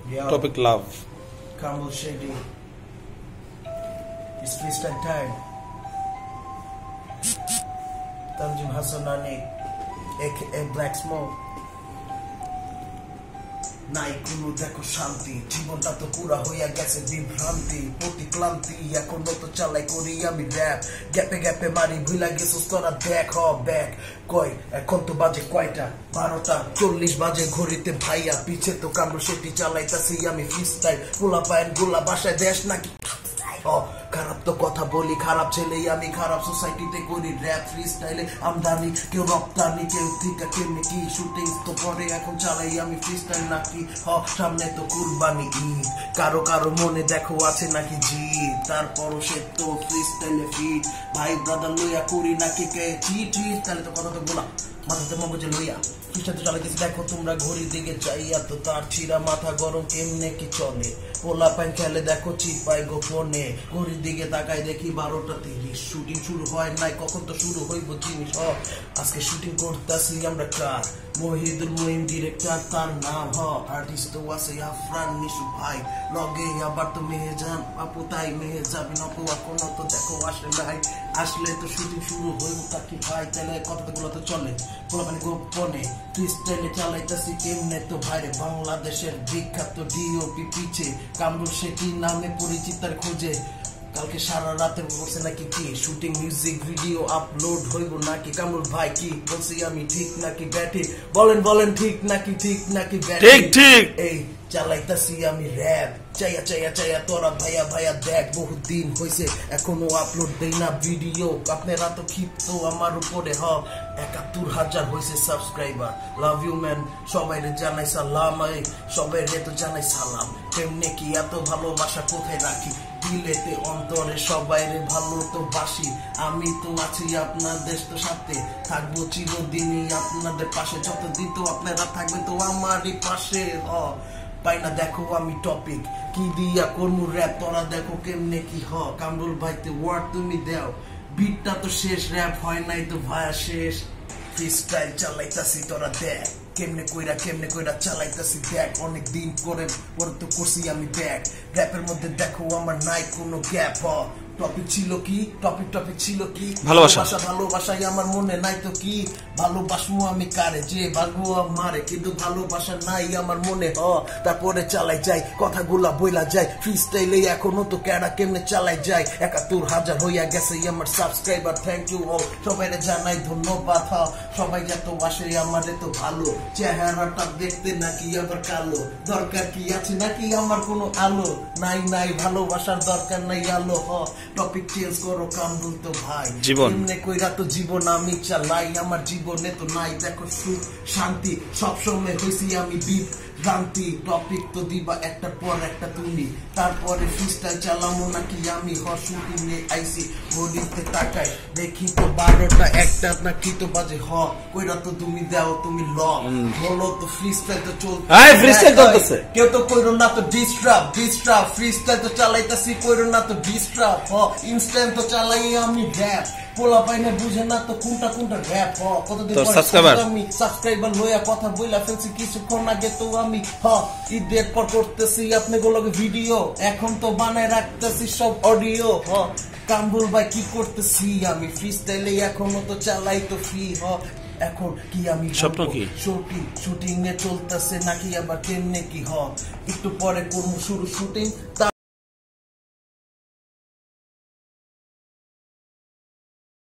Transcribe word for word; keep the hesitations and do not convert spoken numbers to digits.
Yo. Topic love. Kamul Shady. It's freestyle time. Tanjim Hassanani, aka Black Smoke. নাই কোনো দেখো শান্তি, জীবনটা তো পুরা হইয়া গেছে বিভ্রান্তি, প্রতি ক্লান্তি এখনো তো চালাই করি আমি র‍্যাপ, গ্যাপে গ্যাপে মারি ভুলা গেছিস তোরা দেখ ব্যাক কই এখন তো বাজে কয়টা বারোটা চল্লিশ বাজে ঘড়িতে ভাইয়া, পিছে তো কামড় সেটি চালাইতাছি আমি ফ্রিস্টাইল, পোলা পায়েন গোলা বাসায় দেশ নাকি খারাপ তো কথা বলি, খারাপ ছেলেই আমি, খারাপ সোসাইটিতে করি র‍্যাপ ফ্রিস্টাইলে আমদানি, কেউ রপ্তানি কেউ ঠিকা কেমনি কি শুটিং তো পরে এখন চালাই আমি ফ্রিস্টাইল নাকি হ সামনে তো কুরবানি ঈদ, কারো কারো মনে দেখো আছে নাকি জিদ, তারপরও সে তো ফ্রিস্টাইলে ফিট, ভাই ব্রাদার লইয়া করি নাকি কে চিট চিট, তাহলে তো কথা তো বলা মাথাতে মগজে লইয়া ফ্রিস্টাইল চালাইতেছি দেখো তোমরা ঘড়ির দিকে চাইয়া, তো তার ছিড়া মাথা গরম কেমনে কি চলে, পোলা পাইন খেলে দেখো চিপাই গোপনে, ঘড়ির দিকে তাকাই দেখি বারোটা তিরিশ, শুটিং শুরু হয় নাই কখন তো শুরু হইব জিনিস হ, আজকে শুটিং করতেছি আমরা কার মহিদুল মহিম ডিরেক্টর তার নাম হ, আর্টিস্ট তো আছে আফরান নিশু ভাই, লগে আবার তো মেহেজান আপু তাই মেহেজাবি নকো এখন তো দেখো আসলে ভাই, আসলে তো শুটিং শুরু হইব তাকি ভাই, তাহলে কথাগুলো তো চলে পোলা পানি গোপনে ফ্রিস্টাইলে চালাইতেছি কেমনে তো ভাইরে, বাংলাদেশের বিখ্যাত ডিওপি পিছে কামরুল শেঠি নামে পরিচিতার খোঁজে, কালকে সারা রাতের বলছে নাকি কি শুটিং মিউজিক ভিডিও আপলোড হইব নাকি, কামরুল ভাই কি বলছি আমি ঠিক নাকি ব্যাটি, বলেন বলেন ঠিক নাকি ঠিক নাকি ব্যাটি, ঠিক ঠিক এই চালাইতাছি আমি র‍্যাপ চাইয়া চাইয়া চাইয়া তোরা ভাইয়া ভাইয়া দেখ বহুত দিন হইছে এখনো আপলোড দেই না ভিডিও, আপনারা তো ক্ষিপ্ত আমার উপরে হ, একাত্তর হাজার হয়েছে সাবস্ক্রাইবার, লাভ ইউ ম্যান সবাই রে জানাই সালাম, সবাই রে তো জানাই সালাম, কেমনে কি এত ভালোবাসা কোথায় রাখি, দিলেতে অন্তরে সবাই রে ভালো তো বাসি, আমি তো আছি আপনাদের তো সাথে থাকবো চিরদিনই আপনাদের পাশে, যতদিন তো আপনারা থাকবেন তো আমারই পাশে হ, পাই না দেখো আমি টপিক কি দিয়া করমু র‍্যাপ, তোরা দেখো কেমনে কি হ, কামরুল ভাইতে ওয়ার্ড তুমি দাও, বিটটা তো শেষ র‍্যাপ হয় নাই তো ভায়া শেষ, ফ্রিস্টাইল চালাইতাছি তোরা দেখ কেমনে কইরা কেমনে কইরা চালাইতাছি দেখ, অনেক দিন করে পরে তো করছি আমি ব্যাক, র‍্যাপের মধ্যে দেখো আমার নাই কোনো গ্যাপ হ, টপিক ছিল কি টপিক টপিক ছিল কি ভালোবাসা, ভালোবাসাই আমার মনে নাই তো কি, ভালোবাসমু আমি কারে যে ভালো মারে, কিন্তু ভালোবাসা নাই আমার মনে হ, তারপরে চালাই যাই কথাগুলা বইলা যায় ফ্রিস্টাইলে এখনো তো ক্যাডা কেমনে চালাই যায়, একাত্তর হাজার হইয়া গেছে আমার সাবস্ক্রাইবার, থ্যাংক ইউ অল সবাই জানাই ধন্যবাদ হ, সবাই এত আসে আমার এত ভালো, চেহারাটা দেখতে নাকি আবার কালো, দরকার কি আছে নাকি আমার কোনো আলো, নাই নাই ভালোবাসার দরকার নাই আলো হ, টপিক চেঞ্জ করো কামরুল তো ভাই, জীবন এমনে কইরা তো জীবন আমি চালাই, আমার জীবনে তো নাই দেখো সুখ শান্তি, সবসময় হইছি আমি বিপ ভ্রান্তি, টপিক তো দিবা একটা পর একটা তুমি, তারপরে ফ্রিস্টাইল চালামো নাকি আমি হ, শুটিং এ আইসি ঘড়িতে তাকাই দেখি তো বারোটা একটা নাকি তো বাজে হ, কইরা তো তুমি দাও তুমি ল বলো তো ফ্রিস্টাইল তো চলছে, এই ফ্রিস্টাইল চলতেছে কেউ তো কইরো না তো ডিস্ট্রাপ ডিস্ট্রাপ, ফ্রিস্টাইল তো চালাইতাছি কইরো না তো ডিস্ট্রাপ হ, ইনস্ট্যান্ট তো চালাই আমি র‍্যাপ, পোলা পাইনে বুঝে না তো কোনটা কোনটা র‍্যাপ হ, কতদিন পরে আমি সাবস্ক্রাইবার লইয়া কথা বইলা ফেলছি কিছুক্ষণ আগে তো আমি হ, ঈদের পর করতেছি আপনাগুলোকে ভিডিও, এখন তো বানায় রাখতেছি সব অডিও হ, কামরুল ভাই কি করতেছি আমি ফ্রিস্টাইলে এখনো তো চালাই তো ফ্রি হ, এখন কি আমি স্বপ্ন কি শুটিং শুটিং এ চলতেছে নাকি আবার কেমনে কি হ, একটু পরে করবো শুরু শুটিং।